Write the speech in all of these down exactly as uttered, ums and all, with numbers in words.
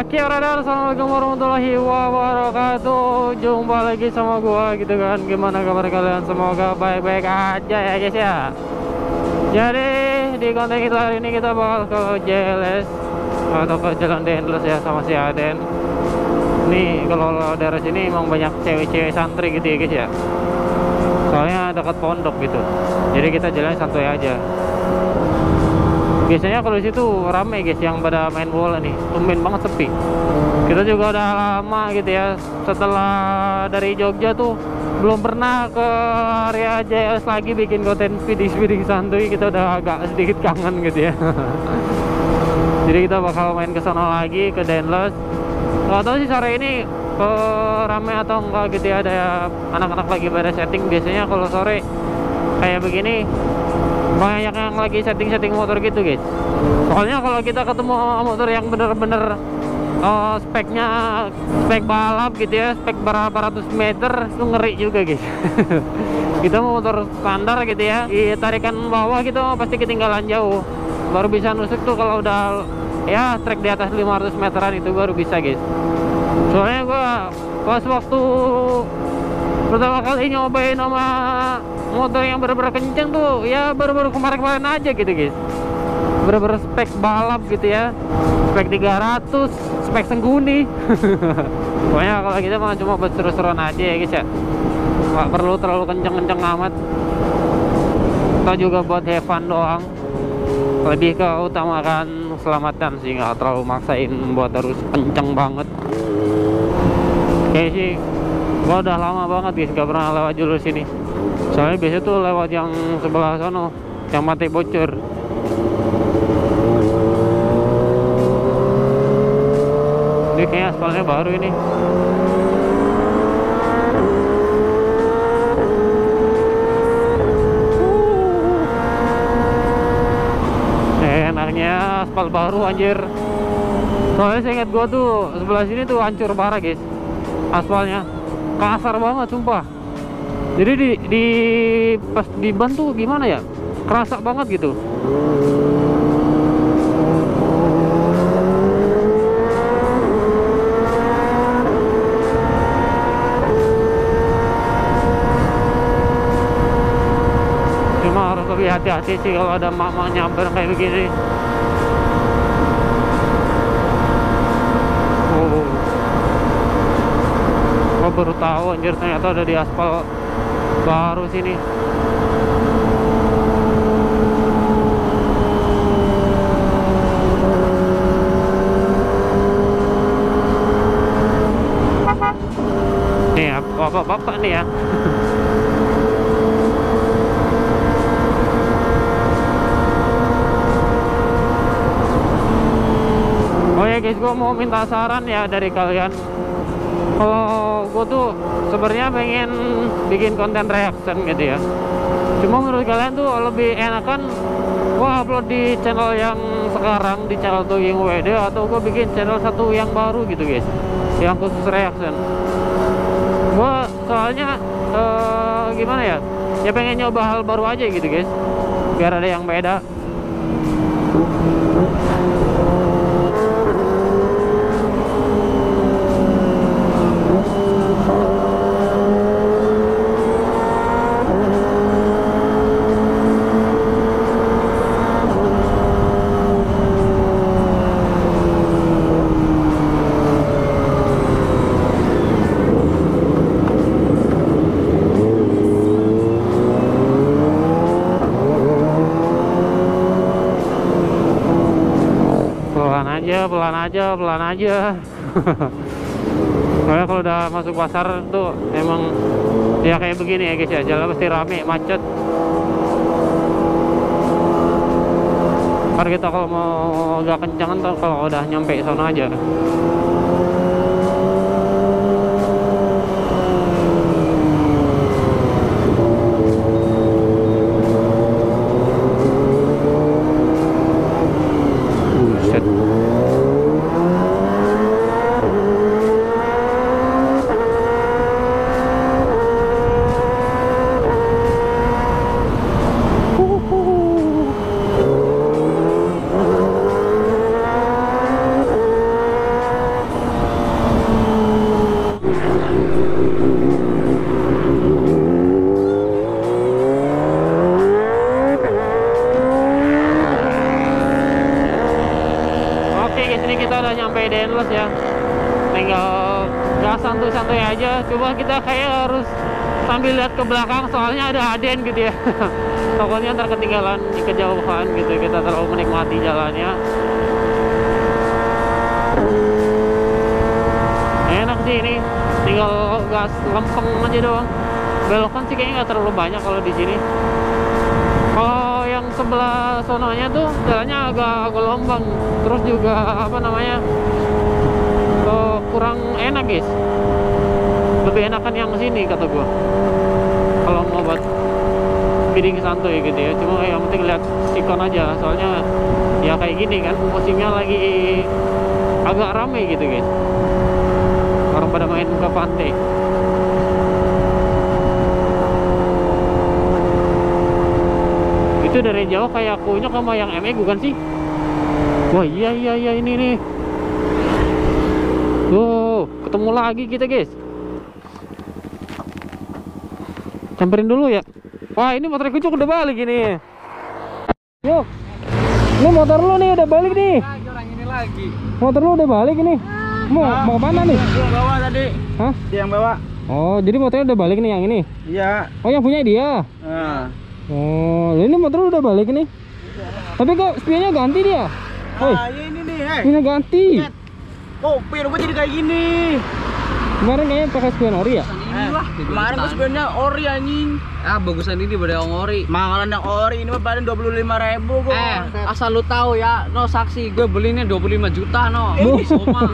Oke, brother, assalamualaikum warahmatullahi wabarakatuh. Jumpa lagi sama gua gitu kan. Gimana kabar kalian? Semoga baik-baik aja ya guys ya. Jadi di konten kita hari ini kita bakal ke J L S atau ke Jalan Dendles ya sama si Aden. Nih kalau daerah sini emang banyak cewek-cewek santri gitu ya guys ya. Soalnya dekat pondok gitu. Jadi kita jalan santuy aja. Biasanya kalau di situ rame guys yang pada main bola nih, tumben banget sepi. Kita juga udah lama gitu ya, setelah dari Jogja tuh belum pernah ke area J L S lagi bikin konten speeding-speeding santuy. Kita udah agak sedikit kangen gitu ya. Jadi kita bakal main ke sana lagi, ke Dendles. Gak tau sih sore ini uh, rame atau enggak gitu ya, ada ya, anak-anak lagi pada setting. Biasanya kalau sore kayak begini banyak yang lagi setting-setting motor gitu guys. Soalnya kalau kita ketemu motor yang bener-bener uh, speknya spek balap gitu ya, spek berapa ratus meter, itu ngeri juga guys. Kita mau motor standar gitu ya, di tarikan bawah gitu pasti ketinggalan jauh. Baru bisa nusuk tuh kalau udah ya trek di atas lima ratus meteran, itu baru bisa guys. Soalnya gua pas waktu pertama kali nyobain sama motor yang bener-bener kenceng tuh ya baru-baru kemarin-kemarin aja gitu guys. Bener-bener spek balap gitu ya, spek tiga ratus, spek sengguni. Pokoknya kalau kita mah cuma buat seru-seruan aja ya guys ya, nggak perlu terlalu kenceng-kenceng amat. Kita juga buat have fun doang, lebih ke utamakan keselamatan sih, nggak terlalu maksain buat harus kenceng banget. Kayak sih gua udah lama banget guys gak pernah lewat jalur sini. Soalnya biasanya tuh lewat yang sebelah sono, yang mati bocor. Ini kayaknya aspalnya baru ini. Enaknya aspal baru anjir. Soalnya saya ingat gua tuh sebelah sini tuh hancur parah guys. Aspalnya kasar banget sumpah. Jadi di, di pas di ban tuh gimana ya, kerasa banget gitu. Cuma harus lebih hati-hati sih kalau ada mak-mak nyamper kayak begini. Oh, gua baru tahu anjir ternyata ada di aspal baru sini. Nih ya, bapak-bapak nih ya. Oh ya guys, gue mau minta saran ya dari kalian. Kalau gue tuh sebenarnya pengen bikin konten reaction gitu ya. Cuma menurut kalian tuh lebih enakan gue upload di channel yang sekarang, di channel Tuging W D, atau gue bikin channel satu yang baru gitu guys, yang khusus reaction. Gue soalnya uh, gimana ya, ya pengen nyoba hal baru aja gitu guys, biar ada yang beda. Pelan aja, pelan aja. Soalnya kalau udah masuk pasar tuh emang ya kayak begini ya guys ya, jalan pasti rame, macet. Ntar kita kalau mau agak kencangan tuh kalau udah nyampe sana aja. males ya, tinggal gas santuy-santuy aja. Coba kita kayak harus sambil lihat ke belakang, soalnya ada Aden gitu ya. Takutnya ntar ketinggalan di kejauhan gitu, kita terlalu menikmati jalannya. Enak sih ini, tinggal gas lempeng aja doang. Belokan sih kayaknya nggak terlalu banyak kalau di sini. Kalau yang sebelah sononya tuh jalannya agak agak lombang, terus juga apa namanya, uh, kurang enak guys. Lebih enakan yang sini kata gua. Kalau mau buat speeding santuy gitu ya. Cuma yang penting lihat sikon aja, soalnya ya kayak gini kan musimnya lagi agak ramai gitu guys. Orang pada main ke pantai. Itu dari jauh kayak kunyuk sama yang M E bukan sih? Wah iya iya iya ini nih. Tuh ketemu lagi kita guys. Samperin dulu ya. Wah ini motor kucuk udah balik ini. Yuk. Ini motor lu nih udah balik nih. Lagi orang ini lagi. Motor lu udah balik ini. Mau Nah, mau kemana nih? Dia yang bawa tadi. Hah? Dia yang bawa. Oh jadi motornya udah balik nih yang ini. Iya. Oh yang punya dia. Nah. Oh ini motor lu udah balik nih. Tapi kok spionnya ganti dia? Woi, Ah, ya ini nih, hei. spionnya ganti. Kopi lu jadi kayak gini. Kemarin kayaknya pakai spion ori ya? Inilah, kemarin tuh spionnya ori anjing. Ah, bagusan ini pada yang ori. Mahalan yang ori ini mah paling dua puluh lima ribu gua. Eh, asal lu tahu ya, no saksi, gue belinya dua puluh lima juta no. Eh, Soma.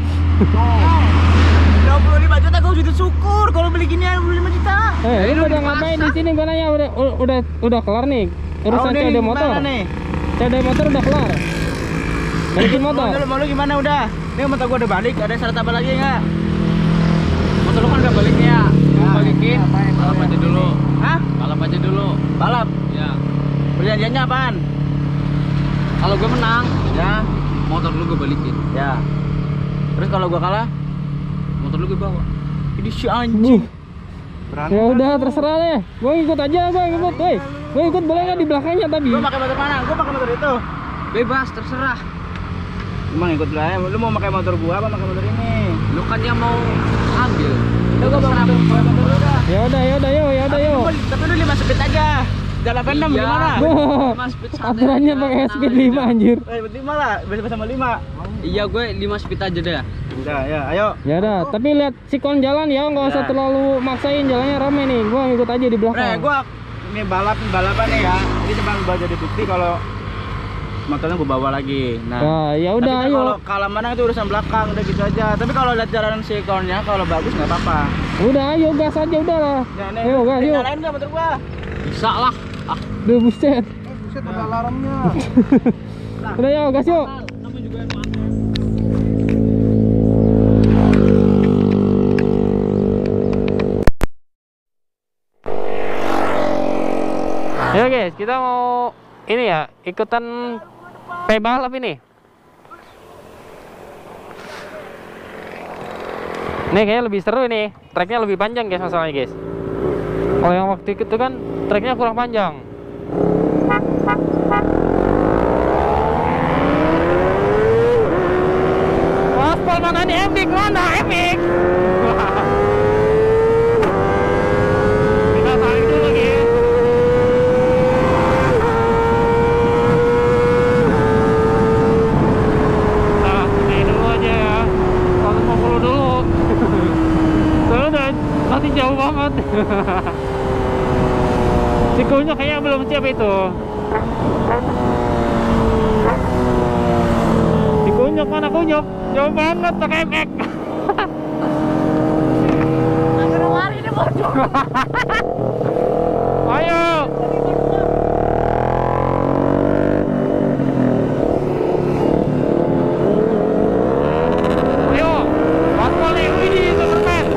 dua puluh lima juta gua sudah syukur kalau beli gini dua puluh lima juta. Eh, lu udah ngapain di sini? Gua nanya udah udah udah kelar nih urusan Tahu nih, C O D motor. gimana nih? C O D motor udah kelar. Balikin motor. Mau lu, mau lu gimana udah? Nih motor gua udah balik, ada syarat apa lagi enggak? Motor lu kan udah baliknya ya. Lu balikin, ngapain, balap ngapain? aja dulu. Hah? Balap aja dulu. Balap? Ya. Perjanjiannya apaan? Kalau gue menang, Ya. motor lu gue balikin. Ya. Terus kalau gua kalah? Motor lu gue bawa. Ini si anjing. Ya udah terserah deh. Gua ikut aja, gua ikut. Woi, gua ikut boleh nggak di belakangnya tadi? Gua pakai motor mana? Gua pakai motor itu. Bebas, terserah. Emang ikut lah ya. Lu mau pakai motor gua apa pakai motor ini? Lu kan yang mau ambil. Udah gua bawa motor, bawa motor lu dah. Ya udah, ya udah, yuk, ya udah, yuk. Tapi lu- Tapi lu lima speed aja. Jalan pendam Iya. gimana? lima speed santai Aturannya aja, pakai tenang speed aja. lima anjir. Eh, lima lah. Biasa sama lima. Iya, gue lima speed aja deh. Udah, ya, ayo. Ya udah, tapi lihat sikon jalan ya, nggak usah Ya. terlalu maksain, jalannya rame nih. Gua ikut aja di Nah, belakang. gua ini balap balapan nih ya. Ini cuma buat jadi bukti kalau motornya gua bawa lagi. Nah, Nah, ya udah, tapi kan ayo. kalau kalah menang itu urusan belakang, udah gitu aja. Tapi kalau lihat jalan sikonnya kalau bagus nggak apa-apa. Udah, ayo gas aja udah lah. Ya, nih, Ayo, gas, nih, yuk. nyalain nggak motor gua? Bisa lah. Ah, Duh, buset. Buset, ada alarmnya. Udah, yuk, gas yuk. namanya juga yang mana? Ya guys, kita mau ini ya, ikutan P-balap ini. Ini kayaknya lebih seru nih, treknya lebih panjang guys masalahnya guys. Kalau yang waktu itu kan treknya kurang panjang. Waspol mana nih M X? Mana M X? Kita tarik dulu guys. Nah, ini dulu aja ya. seratus lima puluh dulu. Soalnya udah masih jauh banget. Sikunya kayaknya belum siap itu. Sikunyuk mana kunyuk? Jauh banget pakai M X. Ayo. Ayo, paspol nih, widih, Superman.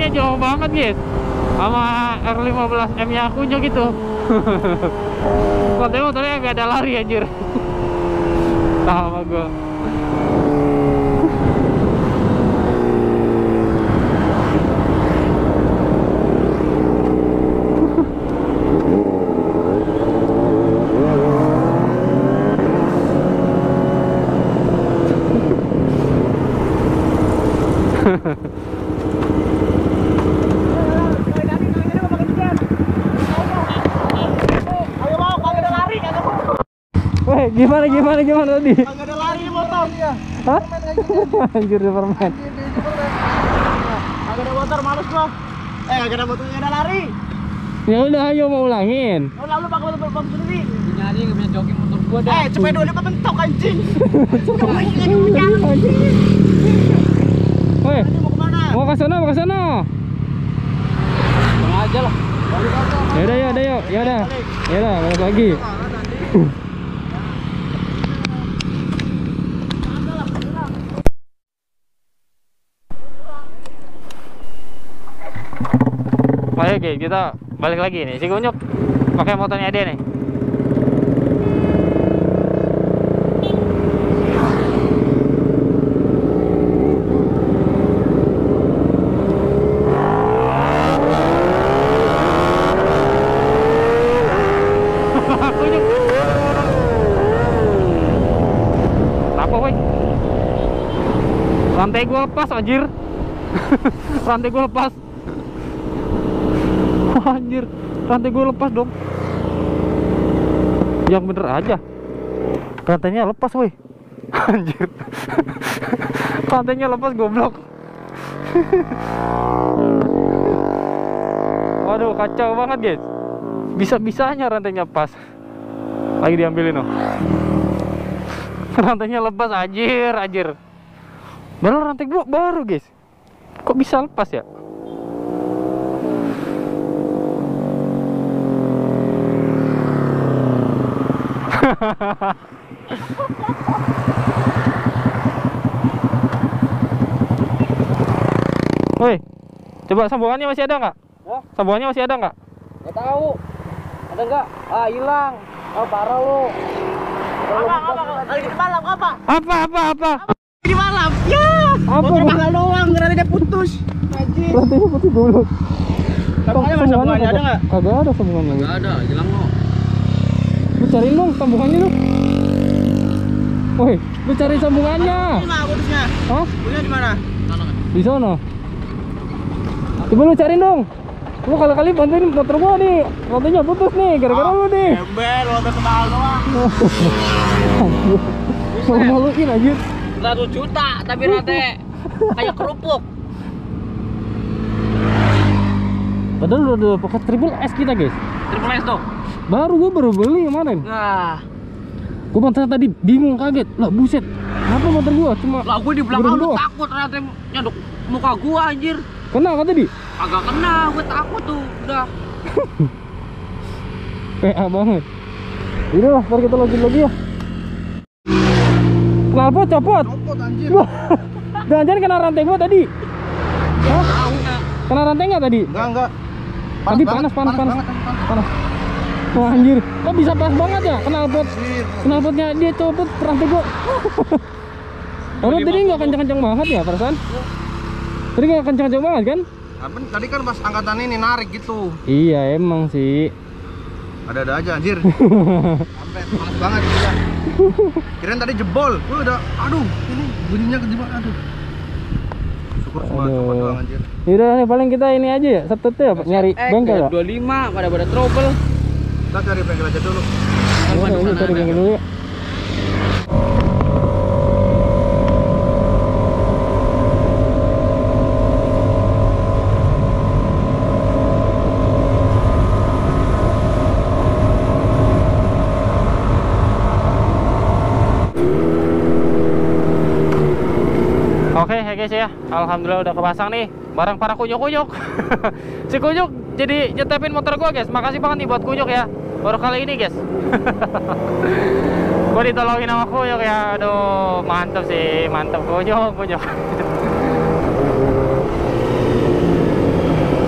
rantainya jauh banget guys, sama R lima belas M nya Kunyuk itu. Rantai motornya gak ada lari anjir. Sama gua. Weh, gimana gimana gimana tadi? Kagak ada lari motor dia. Hah? Anjir di permen. Kagak ada motor, males gua. Eh, kagak ada motor, kagak ada lari. Ya udah, ayo mau ulangin. Oh, lalu pakai motor bang sendiri. Nyari nggak bisa jogging motor gua dah. Eh, sepeda udah bentok anjing. Weh, Mau kemana? mau ke sana, mau ke sana. Tengah aja lah. Ya udah, ya udah, yuk. Ya udah. Ya udah, balik lagi. Oke, kita balik lagi nih. Si Kunyuk pakai motornya dia nih. Kunyuk. Apa, woi? Rantai gua lepas anjir. Rantai gua lepas. Anjir, rantai gue lepas dong. Yang bener aja, rantainya lepas woi. Anjir. Rantainya lepas goblok. Waduh, kacau banget guys. Bisa-bisanya rantainya pas. Lagi diambilin loh. Rantainya lepas anjir, anjir. Baru rantai gue baru guys. Kok bisa lepas ya? Woi, coba sambungannya masih ada nggak? Hah? Sambungannya masih ada nggak? Nggak tahu. Ada nggak? Ah, hilang. Oh, parah lu. Apa, apa, lagi di malam, apa? Apa apa apa? Di malam. Ya. Apa? Motor mahal doang, rantainya putus. Anjir. Rantainya putus dulu. Sambungannya mana, sambungannya ada nggak? Kagak ada sambungannya. Nggak ada, hilang lo. Lu cariin dong sambungannya lu. Woi, lu cari sambungannya. Ini mah putusnya. Hah? Putusnya di mana? Di sana. Coba lu cariin dong. Lu kali-kali bantuin motor gua nih. Rantainya putus nih gara-gara lu nih. Embel, motor mahal doang. Mau maluin anjir. seratus juta tapi rantai kayak kerupuk. Padahal udah, udah pakai triple S kita guys. Triple S tuh. Baru gua baru beli kemarin. Nah, Gua pantas tadi bingung kaget. Lah buset. Kenapa motor gua cuma lah gue di belakang berdua? lu takut rantai nyaduk muka gua anjir. Kena kan tadi? Agak kena, gue takut tuh. Udah. P A banget. Udah lah, ntar kita lanjut lagi ya. Knalpot copot. Copot anjir. Wah, jangan-jangan kena rantai gua tadi. Hah? Kena rantai nggak tadi? Enggak, enggak. Tadi panas, panas, panas, panas. Wah anjir, kok bisa pas banget ya knalpot? Knalpotnya dia copot rantai gua. Kalau tadi nggak kencang-kencang banget ya perasaan? Tadi nggak kencang-kencang banget kan? Apa tadi kan pas angkatan ini narik gitu. Iya emang sih. Ada-ada aja anjir. Sampai panas banget juga. Kirain tadi jebol. Gua udah aduh, ini bunyinya kejebak aduh. Syukur cuma Aduh. copot doang anjir. Yaudah nih paling kita ini aja ya, setutnya ya, nyari bengkel ya. dua puluh lima pada pada trouble. Kita cari bengkel aja dulu. Yaudah, ini cari bengkel dulu ya. Oke ya guys ya, alhamdulillah udah kepasang nih barang para kunyuk-kunyuk. Si Kunyuk jadi nyetepin motor gua guys. Makasih banget nih buat Kunyuk ya. Baru kali ini guys. Gua ditolongin sama Kunyuk ya. Aduh, mantap sih, mantap Kunyuk, Kunyuk.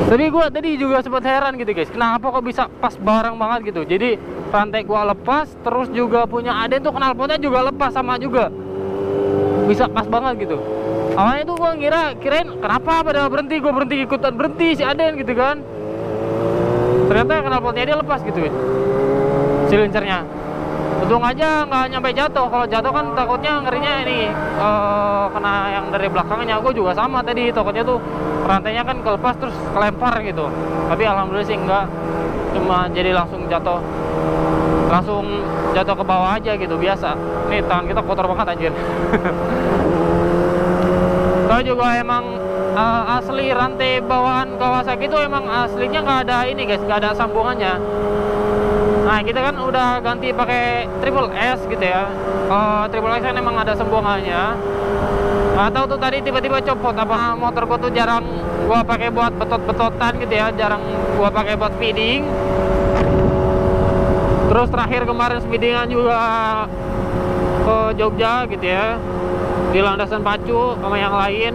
Tapi gua tadi juga sempat heran gitu guys, kenapa kok bisa pas bareng banget gitu. Jadi rantai gua lepas, terus juga punya Aden tuh knalpotnya juga lepas sama juga, bisa pas banget gitu. Awalnya tuh gua ngira kirain kenapa pada berhenti, gua berhenti ikutan berhenti si Aden gitu kan. Ternyata knalpotnya dia lepas gitu guys, silincernya. Untung aja nggak nyampe jatuh. Kalau jatuh kan takutnya ngerinya ini uh, kena yang dari belakangnya. Gue juga sama tadi, takutnya tuh rantainya kan kelepas terus kelempar gitu. Tapi alhamdulillah sih enggak, cuma jadi langsung jatuh, langsung jatuh ke bawah aja gitu biasa. Nih tangan kita kotor banget anjir. Kalau juga emang uh, asli rantai bawaan Kawasaki itu emang aslinya nggak ada ini guys, nggak ada sambungannya. Nah kita kan udah ganti pakai triple S gitu ya. uh, Triple S kan emang ada sambungannya. Nggak tahu tuh tadi tiba-tiba copot apa motor gua tuh jarang gua pakai buat betot-betotan gitu ya, jarang gua pakai buat speeding. Terus terakhir kemarin speedingan juga ke Jogja gitu ya, di landasan pacu sama yang lain.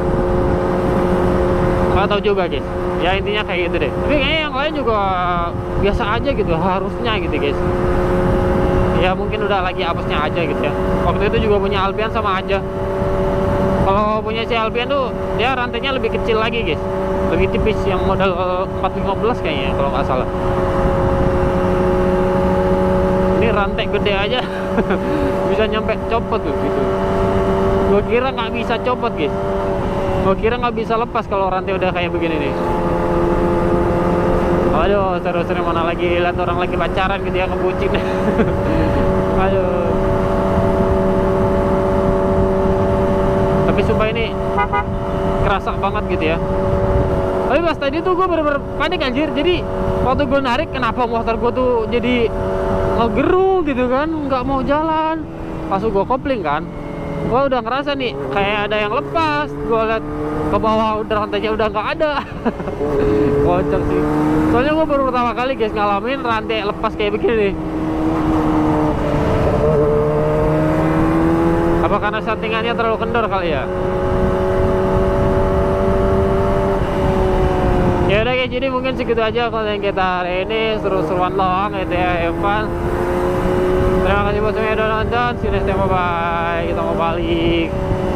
Nggak tahu juga guys, ya intinya kayak gitu deh. Tapi kayaknya yang lain juga biasa aja gitu, harusnya gitu guys. Ya mungkin udah lagi apesnya aja gitu ya. Waktu itu juga punya Alpian sama aja. Kalau punya si Alpian tuh dia rantainya lebih kecil lagi guys, lebih tipis, yang model empat lima belas kayaknya kalau nggak salah. Ini rantai gede aja bisa nyampe copot tuh gitu. Gue kira nggak bisa copot guys, gue kira nggak bisa lepas kalau rantai udah kayak begini nih. Aduh, seru-seru mana lagi lihat orang lagi pacaran gitu ya, ngebucin. Aduh. Tapi sumpah ini kerasa banget gitu ya. Tapi pas tadi tuh gue bener-bener panik anjir. Jadi waktu gue narik, kenapa motor gue tuh jadi ngegeru gitu kan, nggak mau jalan. Pas gue kopling kan, gue udah ngerasa nih kayak ada yang lepas. Gue liat ke bawah udah rantainya udah nggak ada. Kocak sih. Soalnya gue baru pertama kali guys ngalamin rantai lepas kayak begini nih. Apa karena settingannya terlalu kendor kali ya? Ya udah guys, jadi mungkin segitu aja konten kita hari ini, seru-seruan doang gitu ya, Evan. Terima kasih buat semuanya udah nonton. See you next time, bye bye. Kita mau balik.